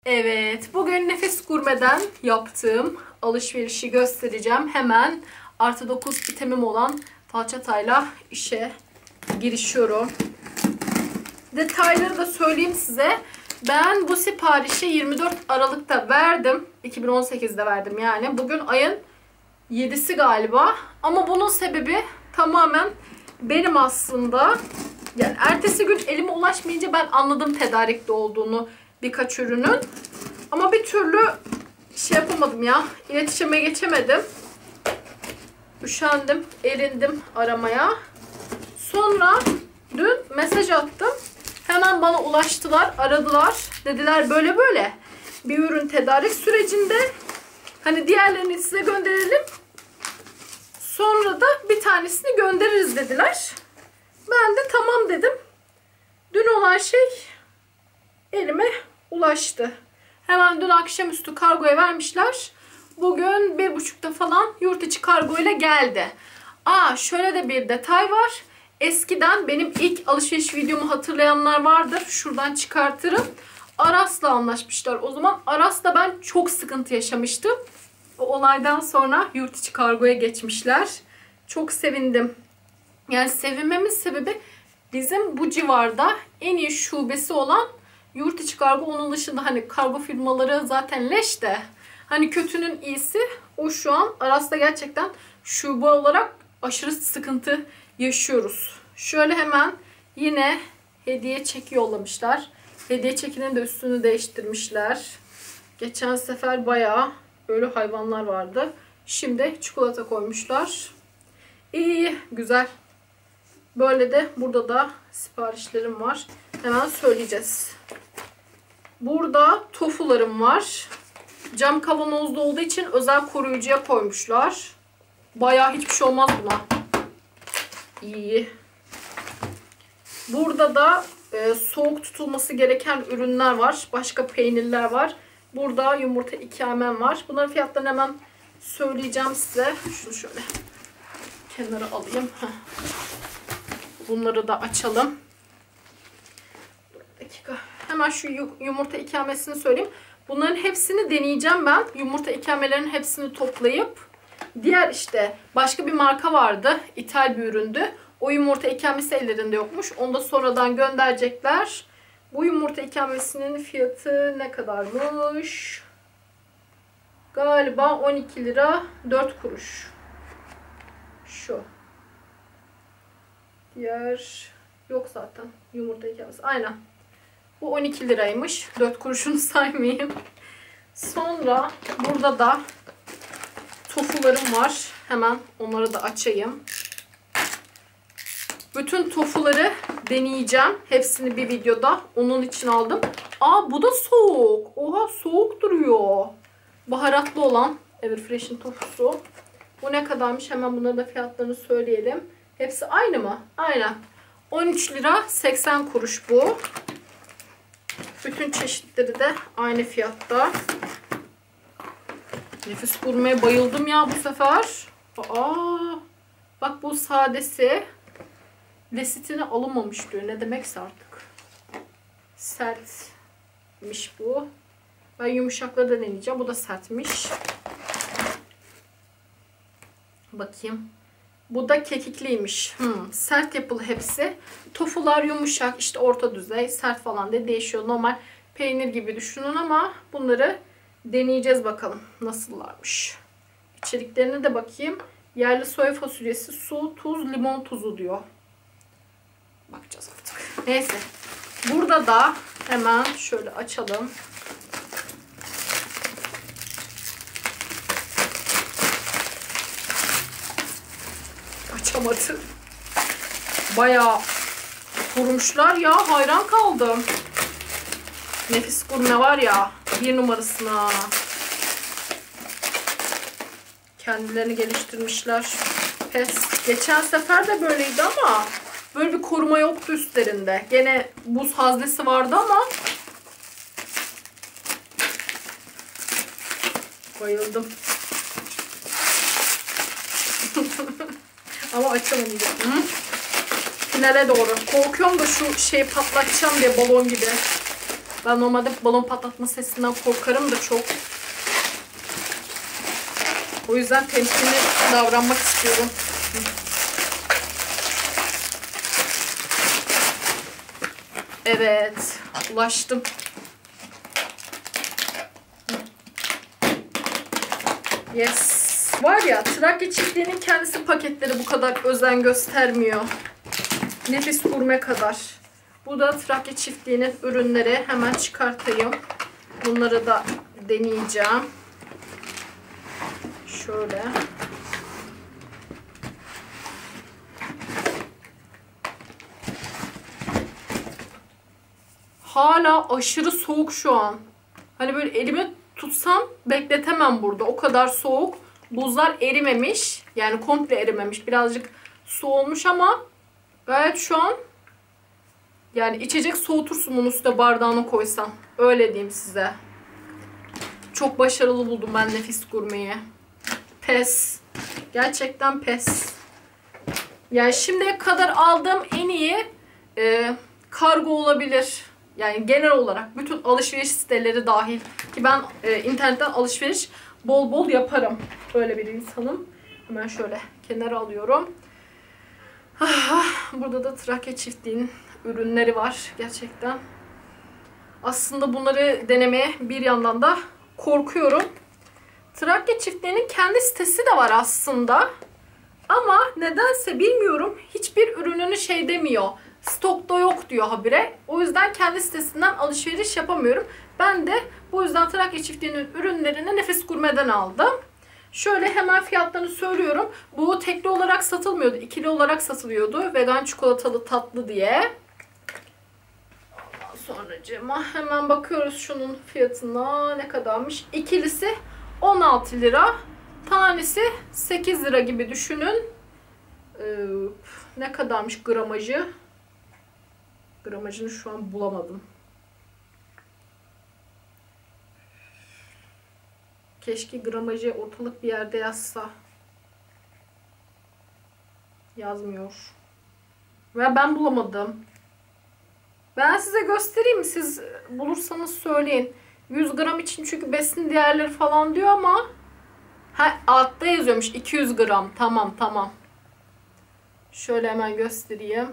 Evet, bugün Nefis Gurme'den yaptığım alışverişi göstereceğim. Hemen artı 9 vitamim olan falçatayla işe girişiyorum. Detayları da söyleyeyim size. Ben bu siparişi 24 Aralık'ta verdim. 2018'de verdim yani. Bugün ayın 7'si galiba. Ama bunun sebebi tamamen benim aslında. Yani ertesi gün elime ulaşmayınca ben anladım tedarikte olduğunu birkaç ürünün. Ama bir türlü şey yapamadım ya. İletişime geçemedim. Üşendim, erindim aramaya. Sonra dün mesaj attım. Hemen bana ulaştılar, aradılar. Dediler böyle böyle bir ürün tedarik sürecinde. Hani diğerlerini size gönderelim. Sonra da bir tanesini göndeririz dediler. Ben de tamam dedim. Dün olan şey elime ulaştı. Hemen dün akşamüstü kargoya vermişler. Bugün 1.30'da falan yurt içi kargo ile geldi. Şöyle de bir detay var. Eskiden benim ilk alışveriş videomu hatırlayanlar vardır. Şuradan çıkartırım. Aras'la anlaşmışlar. O zaman Aras'la ben çok sıkıntı yaşamıştım. O olaydan sonra yurt içi kargoya geçmişler. Çok sevindim. Yani sevinmemin sebebi bizim bu civarda en iyi şubesi olan yurt içi kargo. Onun dışında hani kargo firmaları zaten leş de. Hani kötünün iyisi o şu an. Aras'ta gerçekten şube olarak aşırı sıkıntı yaşıyoruz. Şöyle hemen yine hediye çeki yollamışlar. Hediye çekinin de üstünü değiştirmişler. Geçen sefer bayağı böyle hayvanlar vardı. Şimdi çikolata koymuşlar. İyi, güzel. Böyle de burada da siparişlerim var. Hemen söyleyeceğiz. Burada tofularım var. Cam kavanozda olduğu için özel koruyucuya koymuşlar. Bayağı hiçbir şey olmaz buna. İyi. Burada da soğuk tutulması gereken ürünler var. Başka peynirler var. Burada yumurta ikamem var. Bunların fiyatlarını hemen söyleyeceğim size. Şunu şöyle kenara alayım. Bunları da açalım. Bir dakika. Hemen şu yumurta ikamesini söyleyeyim. Bunların hepsini deneyeceğim ben. Yumurta ikamelerinin hepsini toplayıp diğer işte başka bir marka vardı. İthal bir üründü. O yumurta ikamesi ellerinde yokmuş. Onu da sonradan gönderecekler. Bu yumurta ikamesinin fiyatı ne kadarmış? Galiba 12 lira 4 kuruş. Şu. Diğer yok zaten yumurta ikamesi. Aynen. Bu 12 liraymış. 4 kuruşunu saymayayım. Sonra burada da tofularım var. Hemen onları da açayım. Bütün tofuları deneyeceğim. Hepsini bir videoda. Onun için aldım. Bu da soğuk. Oha, soğuk duruyor. Baharatlı olan Everfresh'in tofusu. Bu ne kadarmış? Hemen bunların da fiyatlarını söyleyelim. Hepsi aynı mı? Aynen. 13 lira 80 kuruş bu. Bütün çeşitleri de aynı fiyatta. Nefis Gurme'ye bayıldım ya bu sefer. Bak bu sadesi. Lesitini alınmamış diyor. Ne demekse artık. Sertmiş bu. Ben yumuşakları da deneyeceğim. Bu da sertmiş. Bakayım. Bu da kekikliymiş. Sert yapılı hepsi. Tofular yumuşak, işte orta düzey, sert falan diye değişiyor. Normal peynir gibi düşünün ama bunları deneyeceğiz bakalım nasıllarmış. İçeriklerine de bakayım. Yerli soya fasulyesi, su, tuz, limon tuzu diyor. Bakacağız artık. Neyse. Burada da hemen şöyle açalım. Açamadım. Bayağı kurumuşlar ya. Hayran kaldım. Nefis Gurme var ya. 1 numarasına. Kendilerini geliştirmişler. Pes. Geçen sefer de böyleydi ama böyle bir koruma yoktu üstlerinde. Gene buz haznesi vardı ama bayıldım. Ama açamadım. Finale doğru. Korkuyorum da şu şeyi patlatacağım diye, balon gibi. Ben normalde balon patlatma sesinden korkarım da çok. O yüzden temkinli davranmak istiyorum. Evet, ulaştım. Yes. Var ya, Trakya çiftliğinin kendisi paketleri bu kadar özen göstermiyor. Nefis Gurme kadar. Bu da Trakya çiftliğinin ürünleri. Hemen çıkartayım. Bunları da deneyeceğim. Şöyle. Hala aşırı soğuk şu an. Hani böyle elime tutsam bekletemem burada. O kadar soğuk. Buzlar erimemiş. Yani komple erimemiş. Birazcık su olmuş ama gayet şu an yani içecek soğutursun bunu üstüne bardağına koysam. Öyle diyeyim size. Çok başarılı buldum ben Nefis Gurme'yi. Pes. Gerçekten pes. Yani şimdiye kadar aldığım en iyi kargo olabilir. Yani genel olarak bütün alışveriş siteleri dahil. Ki ben internetten alışveriş bol bol yaparım. Öyle bir insanım. Hemen şöyle kenara alıyorum. Burada da Trakya çiftliğinin ürünleri var. Gerçekten. Aslında bunları denemeye bir yandan da korkuyorum. Trakya çiftliğinin kendi sitesi de var aslında. Ama nedense bilmiyorum. Hiçbir ürününü şey demiyor. Stokta yok diyor habire. O yüzden kendi sitesinden alışveriş yapamıyorum. Ben de bu yüzden Trakya çiftliğinin ürünlerini Nefis Gurme'den aldım. Şöyle hemen fiyatlarını söylüyorum. Bu tekli olarak satılmıyordu. İkili olarak satılıyordu. Vegan çikolatalı tatlı diye. Sonracığıma hemen bakıyoruz şunun fiyatına ne kadarmış. İkilisi 16 lira. Tanesi 8 lira gibi düşünün. Ne kadarmış gramajı? Gramajını şu an bulamadım. Keşke gramajı ortalık bir yerde yazsa. Yazmıyor. Ve ben bulamadım. Ben size göstereyim. Siz bulursanız söyleyin. 100 gram için çünkü besin değerleri falan diyor ama altta yazıyormuş 200 gram. Tamam. Şöyle hemen göstereyim.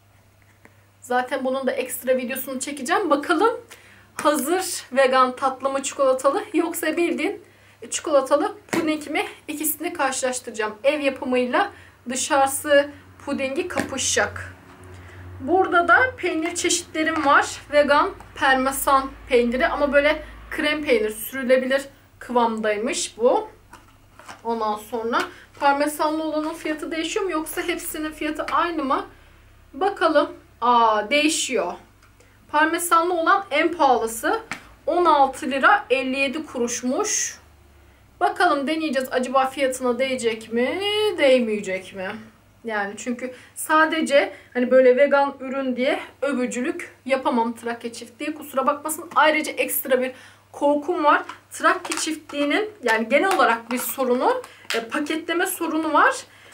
Zaten bunun da ekstra videosunu çekeceğim. Bakalım hazır vegan tatlı mı çikolatalı yoksa bildiğin çikolatalı puding mi? İkisini karşılaştıracağım. Ev yapımıyla dışarısı pudingi kapışacak. Burada da peynir çeşitlerim var. Vegan parmesan peyniri ama böyle krem peynir sürülebilir kıvamdaymış bu. Ondan sonra parmesanlı olanın fiyatı değişiyor mu yoksa hepsinin fiyatı aynı mı? Bakalım. Değişiyor. Parmesanlı olan en pahalısı 16 lira 57 kuruşmuş. Bakalım deneyeceğiz. Acaba fiyatına değecek mi? Değmeyecek mi? Yani çünkü sadece hani böyle vegan ürün diye övücülük yapamam Trakya çiftliği. Kusura bakmasın. Ayrıca ekstra bir korkum var. Trakya çiftliğinin yani genel olarak bir sorunu, paketleme sorunu var.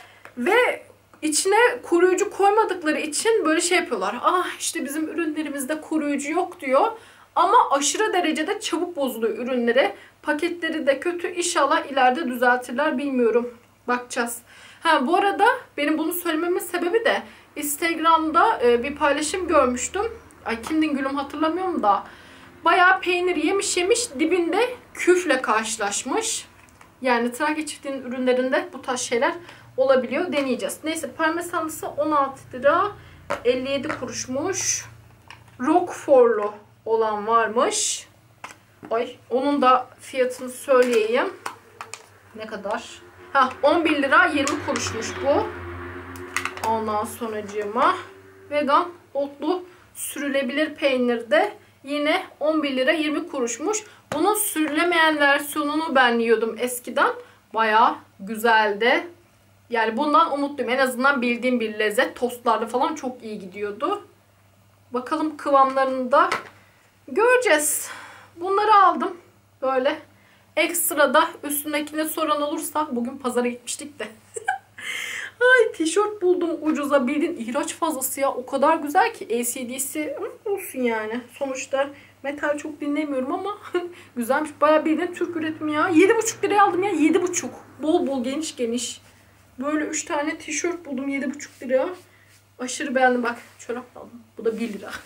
Ve içine koruyucu koymadıkları için böyle şey yapıyorlar. İşte bizim ürünlerimizde koruyucu yok diyor. Ama aşırı derecede çabuk bozuluyor ürünleri. Paketleri de kötü. İnşallah ileride düzeltirler. Bilmiyorum. Bakacağız. Bu arada benim bunu söylememin sebebi de Instagram'da bir paylaşım görmüştüm. Kimdin gülüm hatırlamıyorum da. Bayağı peynir yemiş dibinde küfle karşılaşmış. Yani Trakya çiftliğinin ürünlerinde bu tarz şeyler olabiliyor. Deneyeceğiz. Neyse parmesanlısı 16 lira 57 kuruşmuş. Roquefort'lu olan varmış. Onun da fiyatını söyleyeyim. Ne kadar? 11 lira 20 kuruşmuş bu. Ondan sonracığıma vegan otlu sürülebilir peynirde yine 11 lira 20 kuruşmuş. Bunun sürülemeyen versiyonunu ben yiyordum eskiden. Bayağı güzeldi. Yani bundan umutluyum. En azından bildiğim bir lezzet. Tostlarda falan çok iyi gidiyordu. Bakalım kıvamlarını da göreceğiz. Bunları aldım. Böyle ekstra da üstündekine soran olursa bugün pazara gitmiştik de. Tişört buldum ucuza. Bildiğin ihraç fazlası ya. O kadar güzel ki. AC/DC olsun yani. Sonuçta Metal çok dinlemiyorum ama güzelmiş. Bayağı bildiğin Türk üretimi ya. 7,5 liraya aldım ya. 7,5. Bol bol geniş geniş. Böyle 3 tane tişört buldum 7,5 liraya. Aşırı beğendim. Bak çorap aldım. Bu da 1 lira.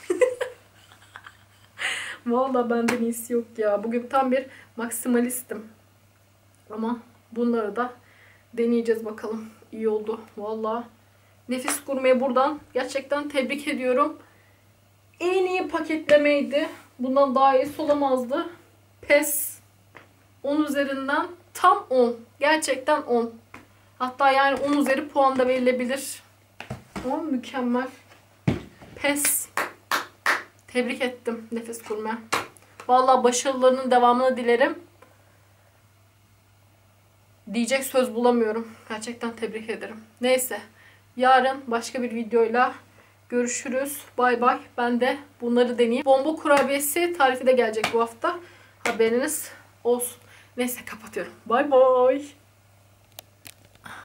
Vallahi benden iyisi yok ya. Bugün tam bir maksimalistim. Ama bunları da deneyeceğiz bakalım. İyi oldu. Vallahi Nefis Gurme'yi buradan gerçekten tebrik ediyorum. En iyi paketlemeydi. Bundan daha iyisi olamazdı. Pes. 10 üzerinden tam 10. Gerçekten 10. Hatta yani 10 üzeri puan da verilebilir. Ama mükemmel. Pes. Tebrik ettim Nefis Gurme. Vallahi başarılarının devamını dilerim. Diyecek söz bulamıyorum. Gerçekten tebrik ederim. Neyse. Yarın başka bir videoyla görüşürüz. Bay bay. Ben de bunları deneyeyim. Bomba kurabiyesi tarifi de gelecek bu hafta. Haberiniz olsun. Neyse kapatıyorum. Bay bay.